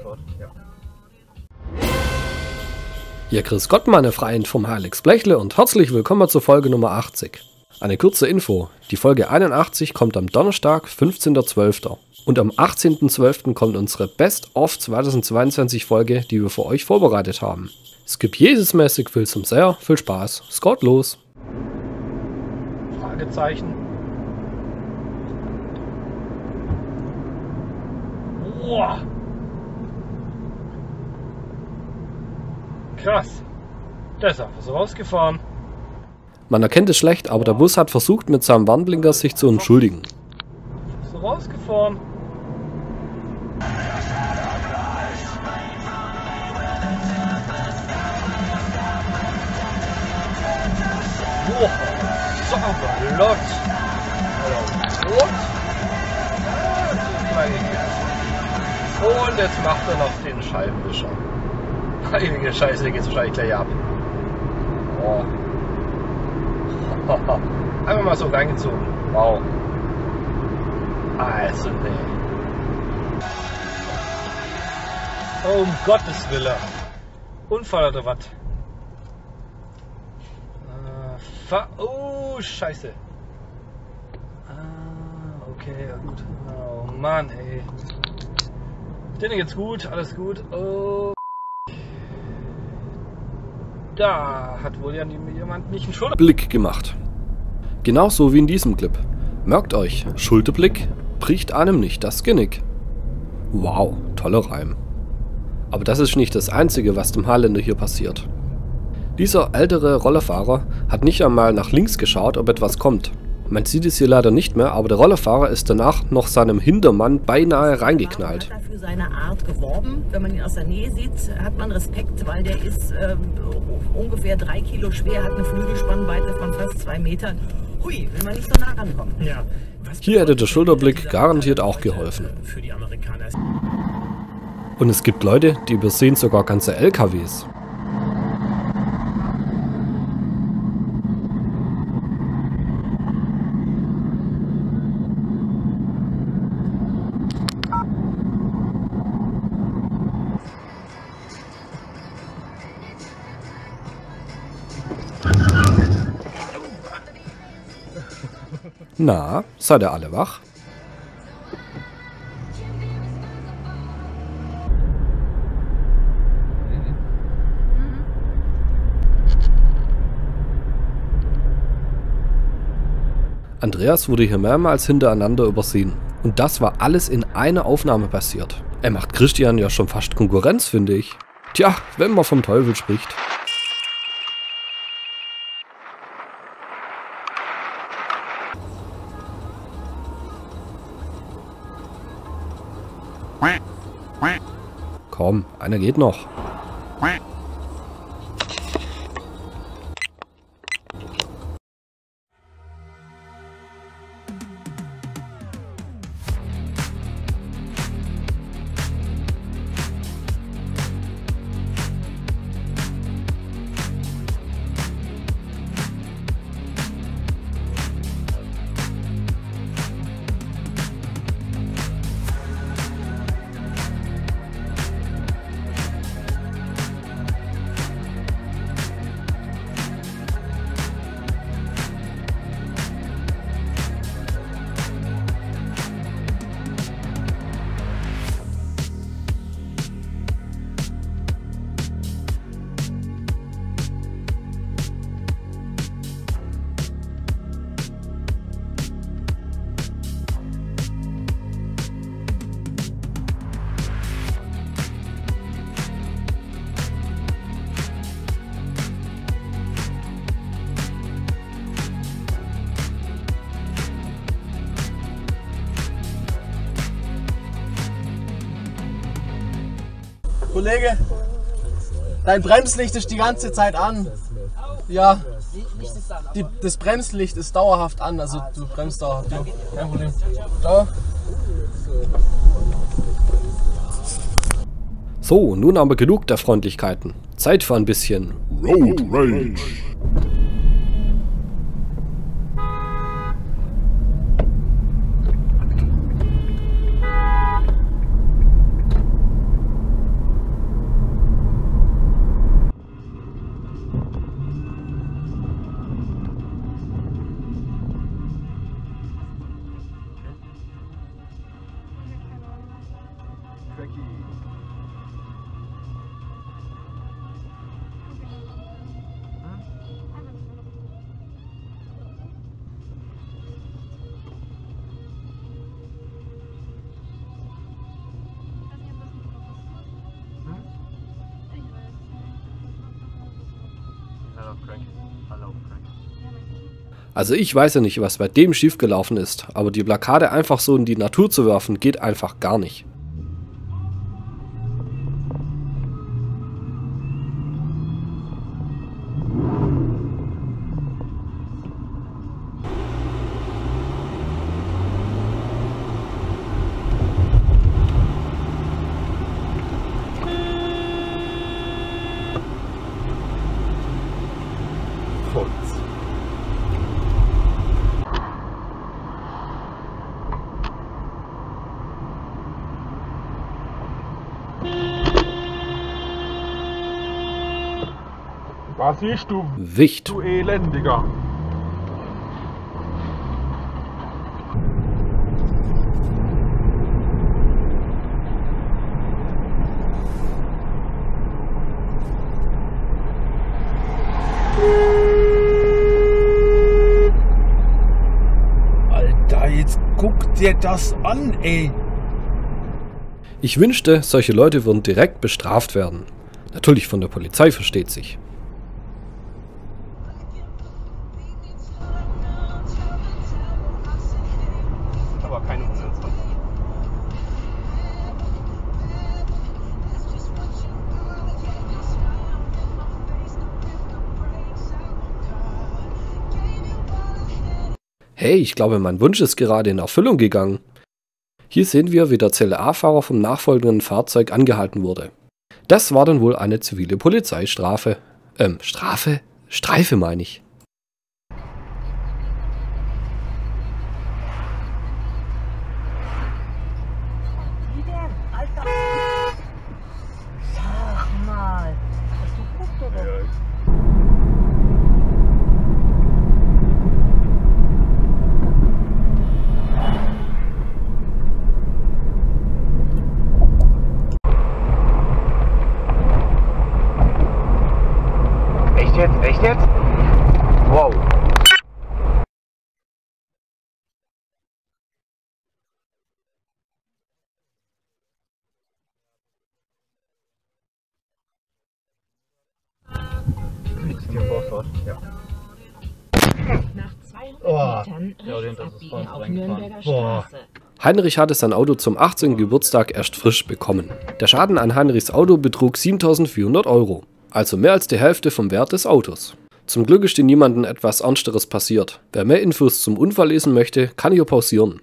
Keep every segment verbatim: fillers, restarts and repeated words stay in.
dort, ja. Ja, grüß Gott, meine Freien vom Alex Blechle und herzlich willkommen zur Folge Nummer achtzig. Eine kurze Info, die Folge einundachtzig kommt am Donnerstag, fünfzehnten zwölften Und am achtzehnten zwölften kommt unsere Best-of zweitausendzweiundzwanzig Folge, die wir für euch vorbereitet haben. Es gibt Jesusmäßig viel zum Sehr, viel Spaß, es geht los. Fragezeichen. Boah. Krass. Der ist einfach so rausgefahren. Man erkennt es schlecht, aber der Bus hat versucht, mit seinem Warnblinker sich zu entschuldigen. So rausgefahren. Boah, Sauberlott. Und jetzt macht er noch den Scheibenwischer. Heilige Scheiße, der geht wahrscheinlich gleich ab. Boah. Einfach mal so reingezogen. Wow. Also nee. Oh, um Gottes Willen. Unfall oder was? Äh, oh, Scheiße. Ah, okay, ja gut. Oh Mann, ey. Denen geht's gut, alles gut. Oh. Da hat wohl ja jemand nicht einen Schulterblick gemacht. Genauso wie in diesem Clip. Merkt euch, Schulterblick bricht einem nicht das Genick. Wow, toller Reim. Aber das ist nicht das Einzige, was dem Haarländer hier passiert. Dieser ältere Rollerfahrer hat nicht einmal nach links geschaut, ob etwas kommt. Man sieht es hier leider nicht mehr, aber der Rollerfahrer ist danach noch seinem Hintermann beinahe reingeknallt. Er hat für seine Art geworben. Wenn man ihn aus der Nähe sieht, hat man Respekt, weil der ist äh, ungefähr drei Kilo schwer, hat eine Flügelspannweite von fast zwei Metern. Hui, will man nicht so nah rankommen. Ja. Hier hätte der Schulterblick garantiert auch geholfen. Und es gibt Leute, die übersehen sogar ganze L K Ws. Na, seid ihr alle wach? Andreas wurde hier mehrmals hintereinander übersehen. Und das war alles in einer Aufnahme passiert. Er macht Christian ja schon fast Konkurrenz, finde ich. Tja, wenn man vom Teufel spricht. Komm, einer geht noch. Kollege, dein Bremslicht ist die ganze Zeit an. Ja, die, das Bremslicht ist dauerhaft an, also du bremst dauerhaft. Ja, kein Problem. Ciao. So, nun aber genug der Freundlichkeiten. Zeit für ein bisschen Road Rage. Cracky. Hallo Crack. Hallo Crack. Also ich weiß ja nicht, was bei dem schiefgelaufen ist, aber die Blockade einfach so in die Natur zu werfen, geht einfach gar nicht. Was siehst du, Wicht. du Elendiger? Alter, jetzt guck dir das an, ey. Ich wünschte, solche Leute würden direkt bestraft werden. Natürlich von der Polizei, versteht sich. Aber keine hundertzwanzig. Hey, ich glaube, mein Wunsch ist gerade in Erfüllung gegangen. Hier sehen wir, wie der C L A-Fahrer vom nachfolgenden Fahrzeug angehalten wurde. Das war dann wohl eine zivile Polizeistrafe. Ähm, Strafe? Streife meine ich. Wie denn? Alter! Sag mal, hast du guckt oder? Echt jetzt? Echt jetzt? Wow. Ja. Nach zweihundert Oh. Metern Ja, rechts das ist abbiegen voll auf reingefahren. Nürnberger Boah. Straße. Heinrich hatte sein Auto zum achtzehnten Geburtstag erst frisch bekommen. Der Schaden an Heinrichs Auto betrug siebentausendvierhundert Euro, also mehr als die Hälfte vom Wert des Autos. Zum Glück ist hier niemandem etwas Ernsteres passiert. Wer mehr Infos zum Unfall lesen möchte, kann hier pausieren.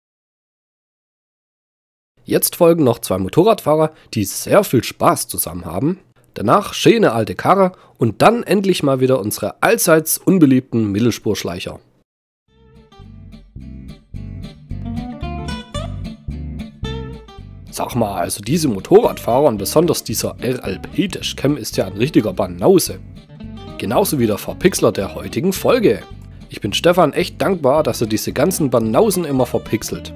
Jetzt folgen noch zwei Motorradfahrer, die sehr viel Spaß zusammen haben. Danach schöne alte Karre und dann endlich mal wieder unsere allseits unbeliebten Mittelspurschleicher. Sag mal, also diese Motorradfahrer und besonders dieser R L P-Dashcam ist ja ein richtiger Banause. Genauso wie der Verpixler der heutigen Folge. Ich bin Stefan echt dankbar, dass er diese ganzen Banausen immer verpixelt.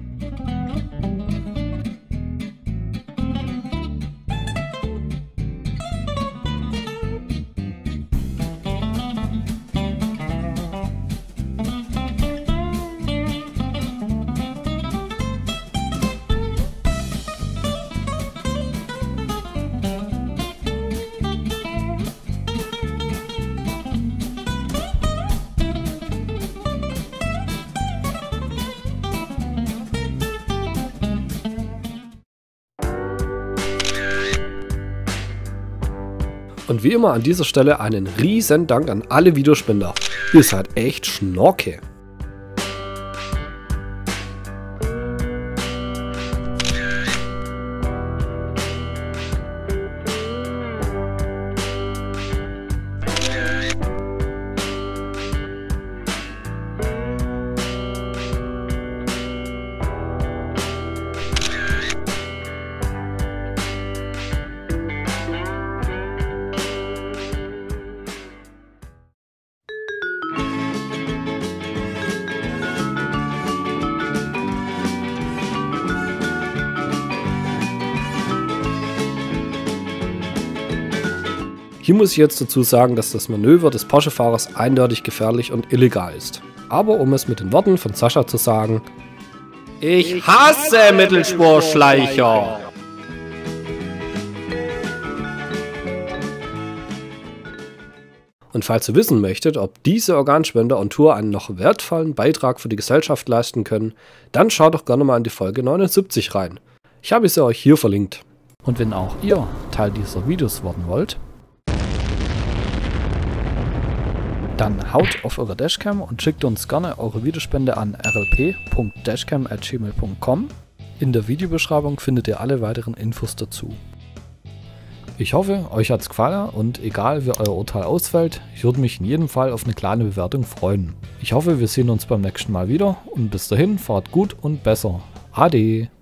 Und wie immer an dieser Stelle einen riesen Dank an alle Videospender. Ihr seid echt Schnorke. Hier muss ich jetzt dazu sagen, dass das Manöver des Porsche-Fahrers eindeutig gefährlich und illegal ist. Aber um es mit den Worten von Sascha zu sagen: Ich hasse Mittelspurschleicher! Und falls ihr wissen möchtet, ob diese Organspender on Tour einen noch wertvollen Beitrag für die Gesellschaft leisten können, dann schaut doch gerne mal in die Folge neunundsiebzig rein. Ich habe sie euch hier verlinkt. Und wenn auch ihr Teil dieser Videos werden wollt, dann haut auf eure Dashcam und schickt uns gerne eure Videospende an r l p punkt dashcam at gmail punkt com. In der Videobeschreibung findet ihr alle weiteren Infos dazu. Ich hoffe, euch hat's gefallen und egal wie euer Urteil ausfällt, ich würde mich in jedem Fall auf eine kleine Bewertung freuen. Ich hoffe, wir sehen uns beim nächsten Mal wieder und bis dahin fahrt gut und besser. Ade!